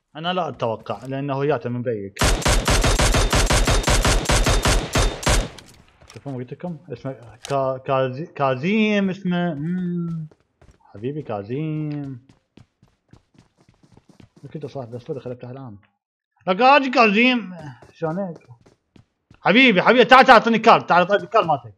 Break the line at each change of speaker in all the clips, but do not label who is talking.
انا لا اتوقع لانه وياته من بيك. شوفون قلت لكم اسمه كازيم اسمه. حبيبي كازيم. كنت صاحب بس خليه يفتح الان. لقاجي كازيم شلون هيك؟ حبيبي تعال اعطيني كارد، تعال اعطيني الكارد مالتك.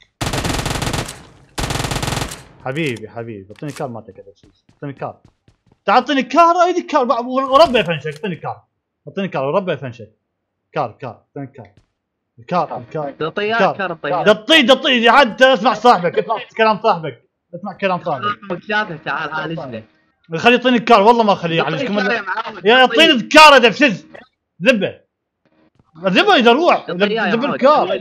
حبيبي اعطيني كارد مالتك. اعطيني كارد. تعال اعطيني كارد، ايدي كارد وربي فنشك. اعطيني كارد وربي فنشك. كارد اعطيني كارد. الكارد
تعطيه كارد. طيب
دطي عاد اسمع صاحبك، اسمع كلام صاحبك.
تعال عالجني.
خليه يعطيني الكار، والله ما اخليه يعالجكم. يا اعطيني الكار دبسز ذبه اذا روح ذب الكار.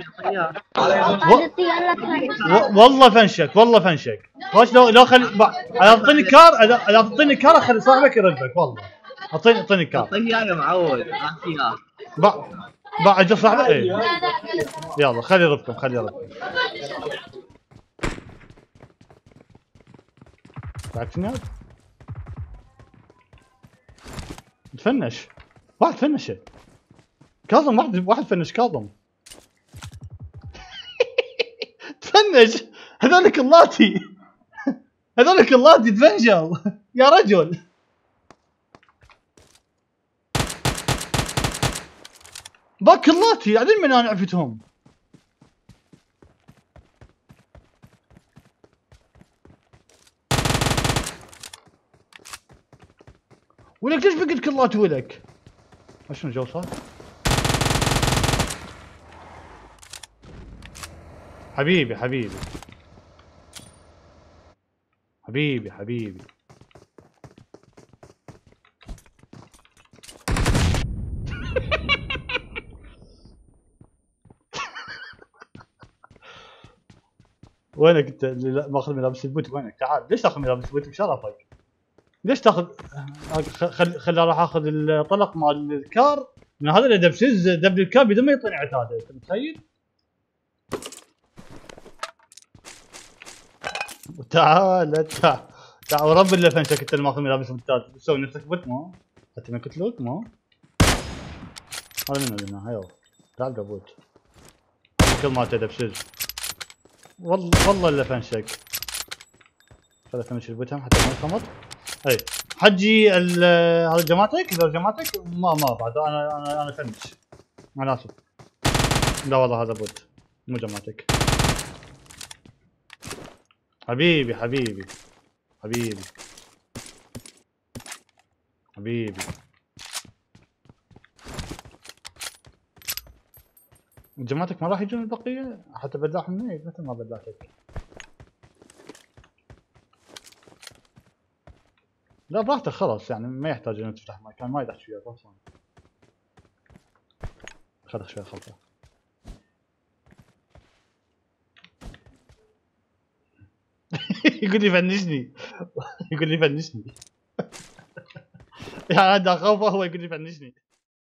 والله فنشك خلاص. لو خلي اعطيني كار، اذا اعطيني كار اخلي صاحبك يردك. والله اعطيني كار.
اعطيه اياه يا معود.
بعد صاحبك. ايه يلا خلي يردكم. بعد سناد تفنش. واحد فنشه كاظم. واحد فنش كاظم. تفنش. هذولك اللاتي تفنشوا يا رجل. باك اللاتي قاعدين من انا عفتهم. ولك ليش بقيت كلاتي ولك؟ شنو جو صار؟ حبيبي وينك انت اللي ماخذ ملابس البوت؟ وينك؟ تعال. ليش تاخذ ملابس البوت بشرفك؟ ليش تاخذ؟ خل راح اخذ الطلق مال الكار من هذا اللي دبسز دب الكار بدون ما يعطيني عتاده. انت متخيل؟ تعال ورب اللي فنشك انت اللي ماخذ ملابس البوتات. تسوي نفسك بوت مو؟ حتى ما قلت مو؟ هذا منو هيو. تعال بوت كل ما تدبسز. والله اللي فنشك. خل افنش البوتهم حتى ما يخمط. اي حجي هذا جماعتك. اذا جماعتك ما بعد انا فنش. انا اسف. لا والله هذا بوت مو جماعتك. حبيبي جماعتك ما راح يجون البقيه حتى بدلاهم مني مثل ما بدلاتك. لا براحتك خلاص يعني ما يحتاج انك تفتح مكان ما يدخل وياك اصلا. خذ شوي خلطه. يقول لي فنشني. يعني انا اخاف هو يقول لي فنشني.